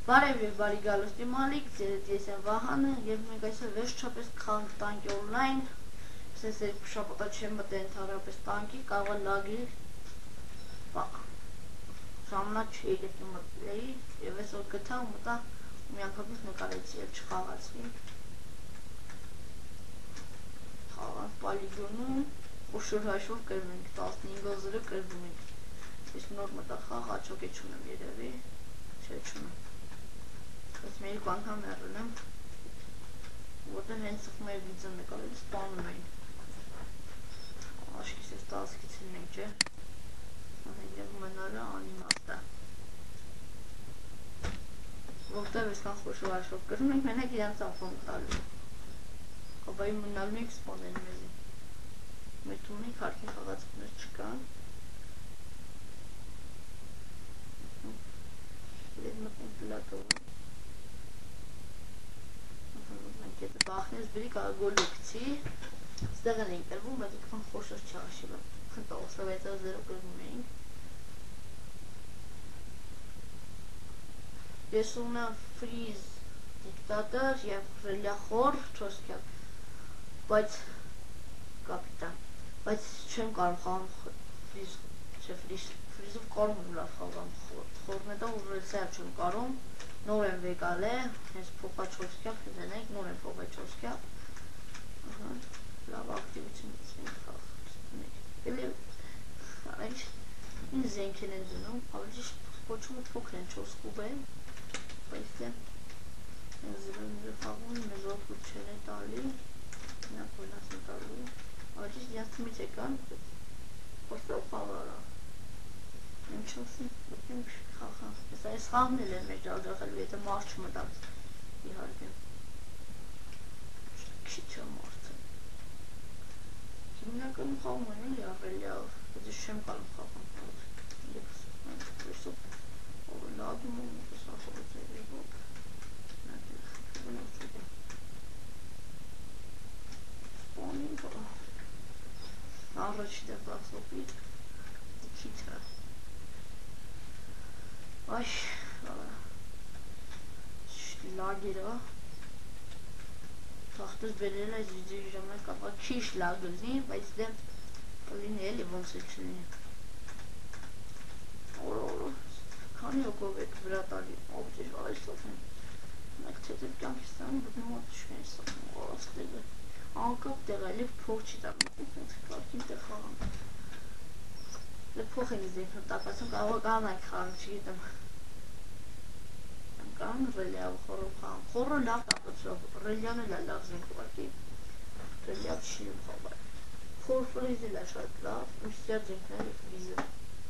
Բարև բարի գալուստի մալիկ, ձերդ ես եմ Վահանը և մենք այսօր վերջապես կխաղանք տանկի օնլայն Սենց երկու շաբաթա չեմ մտել ընդհանրապես տանկի, կարող է լագի ժամանակ չէի գտնում մտլեի և այսօր գտա ու մտա ու միանգամից նկարեցի և չխաղացվի Խաղանք պալիգոնում ու շուր հաշվով կրվում ենք 15-0 կրվում ենք Ես նոր մտա խաղ, աչոք է չունեմ երևի, չէ չունեմ Ես մի երկու անգամ եղել եմ, որտեղ հենց սխում էր վիդեո նկարել, սպանում էին Աշկիս ես տասկից լինենք, չէ Եվ մնալը անիմաստ է Որտեղ եսքան խոշոր հաշվով կրում ենք, մենակ իրանց ապոն տալու Հոբայի մնալու ենք սպանել մեզի Մեր թումնիկ հարկին խաղացքներ չկան Եվ մտնենք պլատովը Եթե բախնես բրի կարա գոլ ուկցի Ստեղ են ընկրվում, բայց ուկվան խոշոր չաշիվ Խնտաղսով 0 կրվում էինք Ես ունեմ ֆրիզ դիկտատոր և ռելյախոր 4 կյակ Բայց կապիտան Բայց չեմ կարող խաղամ ֆրիզով կարում եմ լավ խաղամ Խորնետով ու ռելսայր չեմ կարում Նոր եմ վեկալ է, հենց փոխա 4 կյապ, դենենք, նոր եմ փոխա 4 կյապ Լավ ակտիվություն ենք խաղ Էլ ինձ զենքեն են դնում, ավելի պոչումը փոքր են 4 կուբ են Բայց դեմ զրը խաղում մեզ ոտգուտ չեն է տալի Մենակ վնաս են տալու Ավելի դիանց թմից եկան, խոստով խաղարա Եմ չասին, եմ խաղան Ես այս խաղն էլ եմ մեր ջաղջախելու, եթե մարդ չմտած իհարկե Քիչ է մարդը Հիմնականում խաղում են էլի առելյավ, բայց ես չեմ կարում խաղամ Եվ լագում եմ, ես ախորոց է եղոք Սպանին կա Առաջի դեղ բացոպիտ Քիթը Այ լագերա Թախտս բերել այս վիդեոյի ժամանակ կապա քիչ լագ լնի, բայց դեմ կլինի էլի ոնց է չլինի Քանի ոգով եք վրա տալի, ով ձեր այսով են Մեկ թետև կյանքիս տանում, բգնում ատուշ են սախում, ողաց տեղը Անկապ տեղ էլի փող չի տանում, կարկին տեղ խաղամ Փող են իզենք հրտակացում, կարող կանանք խաղանք, չգիտեմ Կան ռելյավ խորով խաղամ, խորը լավ կապացրով, ռելյան էլ է լավ զենք ուղակի Ռելյավ չի եմ խաղալ Խոր ֆրիզ էլ է շատ լավ, միշտեր զենքներ է ֆրիզը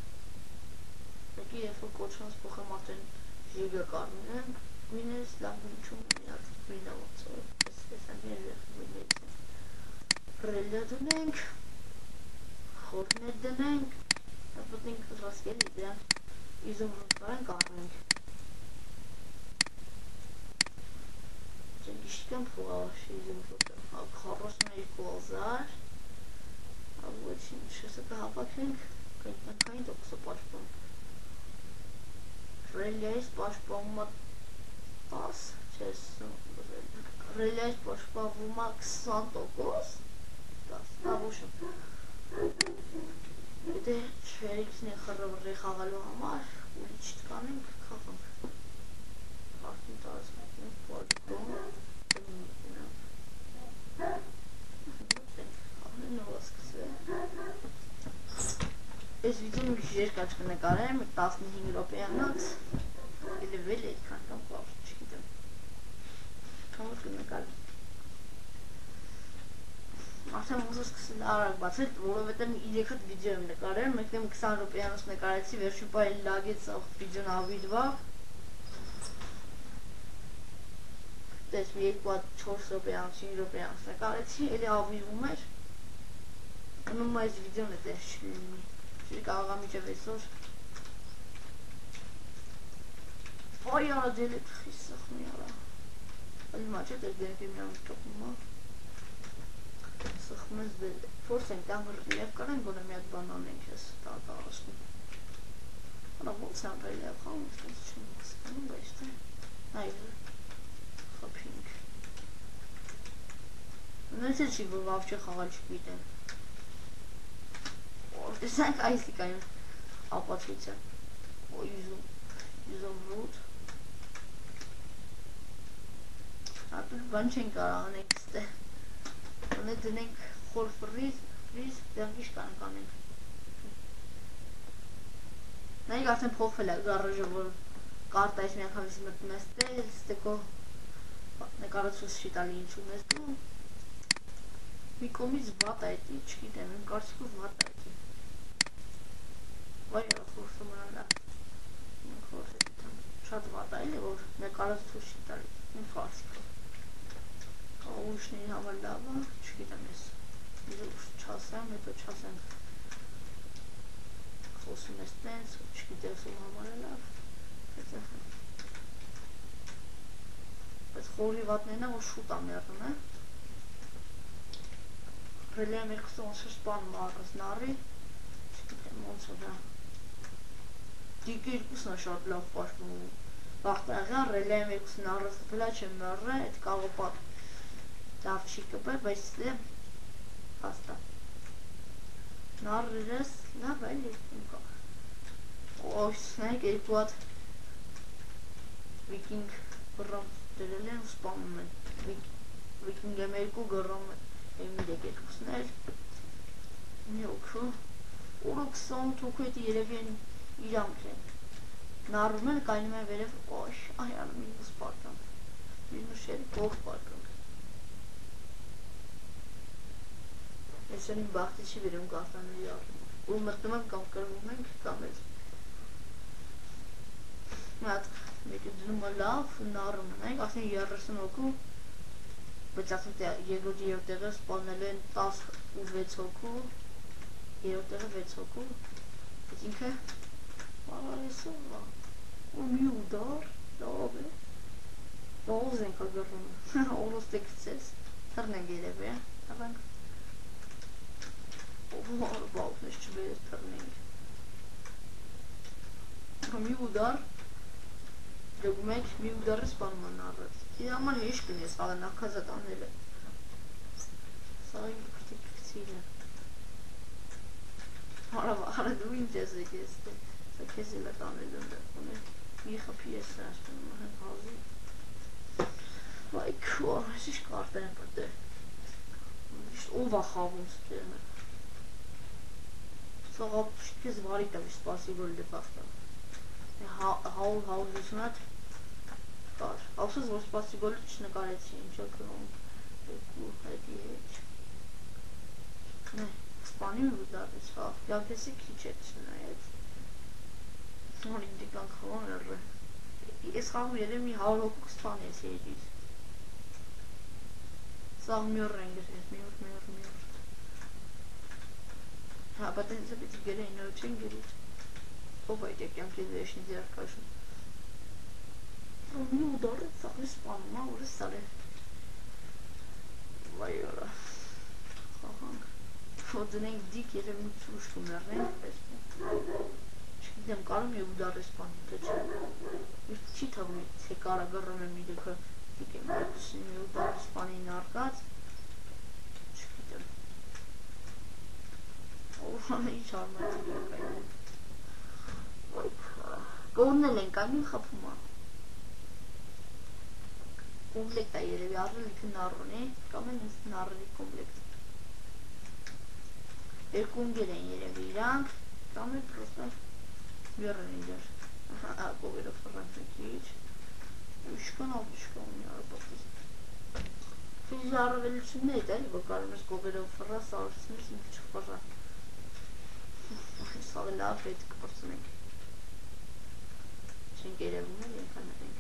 Եկի երբ որ կոչանց փոխեմ արդեն ժիգը կարմին եմ Գույնես լավ գնչում միած գույնը ոնցով, ես եմ երեղ գույնից եմ Ռելյա դնենք, խորներ դնենք Պտինք ռասկելի դրան իզում ռուտվարեն կարմենք Գիշտկան փուղավաշի իզում ռուտը 42,000 Ագոչին շեսը կհապակենք կայտնքային տոքսը պաշպոն Ռելյայից պաշպոմը 10 չես Ռելյայից պաշպոմը 20% 10 նավուշը Եթե չերիքսն է խրվռի խաղալու համար ուլի չտկանենք կխաղանք Արդին տարածմենք ենք պալիկոն Խաղնեն նովա սկսվել Ես վիդեոն մի քիչ երկար կնկարեմ 15 րոպեանոց Էլի վել է այդքան կամ պավ չգիտեմ Քամոր կնկարեմ Արդեն ուզը սկսել արագ բացել, որովհետև 3 հատ վիդեո եմ նկարել, մեկնեմ 20 րոպեանոց նկարեցի, վերջին պահի լագեց վիդեոն ավիդվավ Տես մի 2 հատ 4 րոպեանոց, 5 րոպեանոց նկարեցի, էլի ավիդվում էր Ունում այս վիդեոն է տես չլինի, չի կարողա միջև այսօր Վայ արա դել է տխի սխմի արա Ալի մաչ է տես դենքի միան տողումա Սխմես դել է Փորս ենք տամ ռելիավ կարեն գոնը մի հատ բան անենք ես տաղասնում Արա ոնց եմ ռելիավ խաղում, ոնց չեմ հասկանում, բայց թե Այ խփինք։ Նույնիսկ չի որ լավ չի խաղալ չգիտեմ։ Տեսանք այսի կային ապացույցը։ Use of root։ Ապա բան չեն կարող անենք ստե։ Անե դնենք խոր ֆրիզ, դեռ կանենք անենք։ Նայեք արդեն փոխվել է գարաժը, որ կարտայից մի անգամից մտնում ես տել, ստեկո նկարացուց չի տալի ինչու մեզ դու մի կողմից վատ է էտի, չգիտեմ, իմ կարծիքով վատ է էտի վայ խորսը մնալա շատ վատ է էլի, որ նկարացուց չի տալի, իմ կարծիքով ուրիշների համար լավ է, չգիտեմ ես չասեմ, հետո չասեմ խոսում ես տենց, չգիտես ու համար է լավ բայց խորի վատներն է, որ շուտ ամերում է ռելիա մերքսը ոնց է սպանում առս նարի չգիտեմ ոնց որ է դիկը երկուսն է շատ լավ պաշտում վաղտաղյան ռելիա մերքսն առս բլա չեմ մեռը, էդ կաղոպատ լավ չի կպեր, բայց դե հաստա նարրերս լավ էլի Ось, նայեք երկու հատ վիկինգ գրոմ դրել են ու սպանում են վիկինգ եմ երկու գրոմ եմ իրեք երկուսն էլ մի օքու օրը 28 հոգու էտի երևի են իրանք են նարում են կայնում են վերև օյ այան մինուս պարկան մինուս էլ կող պարկան ես են իմ բաղթի չի վերում կարտաների առում ու մրտում եմ կամ կրվում ենք կամ էլ Մատ մեկը դնում է լավ ու նարում ենք, ասեն 30 հոգու, բայց ասեն երկրորդ տեղը սպանել են 10 ու 6 հոգու, երրորդ տեղը 6 հոգու, բայց ինքը բարարեսով է, ու մի ուդար, լավ է, բաղոզ ենք ագրվում, օրոս տեքցես, թրնենք երև է, թրնենք, ով բաղոզնես չվերես թրնենք, մի ուդար, Դուք մեկ մի ուդարը սպանում են առած Իր համար հիշ կնես հաղը նախազատ անել է Սաղին կրտիկ կցիր է Հարը դու ինչ ես եկես Սա կեզ էլ է տանել ընդեղ Մի խպի ես սրաշտում հեն հազի Վայ քուա, ես իշ կարտեն են պրտե Ով է խաղում ստեղը Սաղա կեզ վարի տավի սպասի որ լե բախտա հաուզուսնատ կար Աղսուս որ սպասի գոլը չնկարեցի ինչա կրոմ երկու հետի հետ սպանի ու դարից խաղ Յավեսի քիչ է չնայեց Նոր ինդիկան խաղան էրը Ես խաղում երև մի 100 հոգու կսպանի ես հետից Սաղ միոր են գրես միոր Հա բատենից է պիտի գերեին նոր չեն գերիտ Ով այդ եկյամ կեզ վեշնի ձեր կաշում Մի ուդար է սաղի սպանում է, որ է սար է Վայ որա Խաղանք Որ դնենք դիք երև մի ծուշկու մեռնենք Չգիտեմ կարում է ուդար է սպանում, թե չէ Չի թվում թե կարա գռում եմ իրեքը Դիք եմ երկուսին մի ուդար սպանին արկած Չգիտեմ Ով ինչ արմատիկ է կայնում Կորնել ենք այն խապում է Կոմպլեկտ է երևի առել իքը նարուն է, կամ են ինձ նարելի կոմպլեկտ Երկու ընգեր են երևի իրանք, կամ է պրոստը մյոր են իդեր Կովերով խրանք քիչ Ուշկան ալուշկան մի արապատից Ֆիզի առավելությունն է էլ, որ կարում ես կովերով խրա, սարուսնես ինքը չխորա Սաղը լավ հետ կպրծնենք Չենք երևում էլ ենքան ենք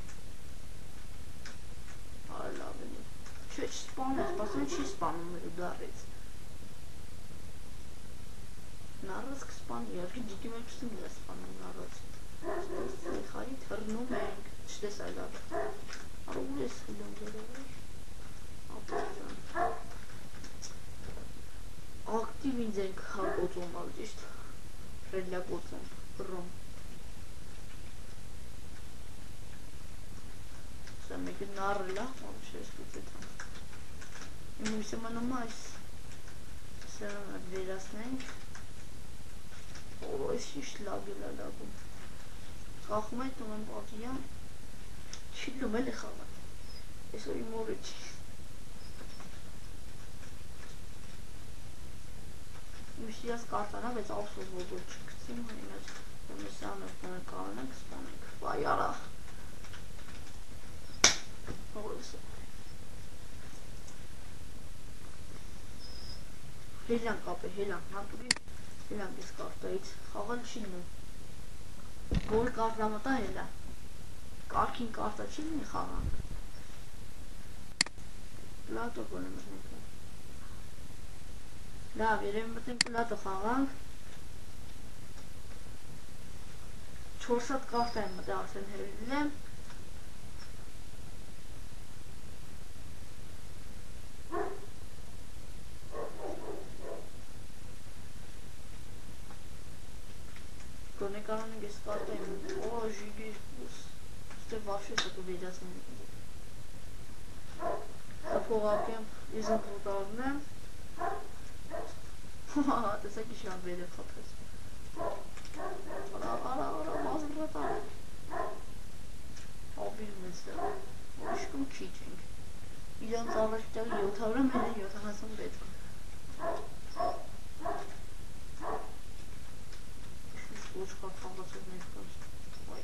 լավ էլի Չէ չսպանում, սպասում չի սպանում մեր ուդարից Նարոց կսպանի, երկի դիկի մեկուսում է սպանում նարոց Ստես խարի թրնում ենք, չտես այլ ավ Արո ուր ես խիլում երևի Ապոջան Ակտիվ ինձ ենք հակոծում ալ ճիշտ Ռելյա կոծում, գրում Binarla, onu şaşırtıyorum. Müslümanım mais. Selam verasnենք. O iş lagıla lagum. Kalkmayı tamam bakıya. Şimdi mele xava. Eso imorici. Müslüman kartana ve zavsız buldu çıksın. Müslüman öfkene kalana kısmanak. Vay ara. Orası. Helan kapı helan. Haturi helan biz kartayız. Xavan şimdi. Bol kartlamada helan. Karkin karta şimdi xavan. Plato konumuz ne? La verem bütün plato xavan. 4 saat kartayım mı dersen helan. Конекараны гескартаем. О, жиги. Сте вообще что-то видят. Апогакем изен путарнем. Ха, это всякий шан видит хатас. Ара, мазрата. Обил месте. Ишкум чичинг. Илан зарашта йотавра мене йотахасан бет. Лучка фантазия не скажет. Ой.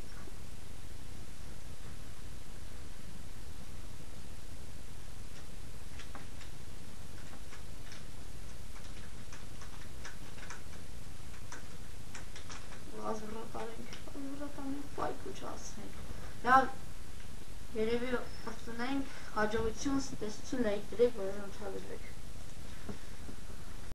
Возвратами файк участвуем. Я երևի պրծնենք հաջողություն ստեսություն լայքրեք, որ եմ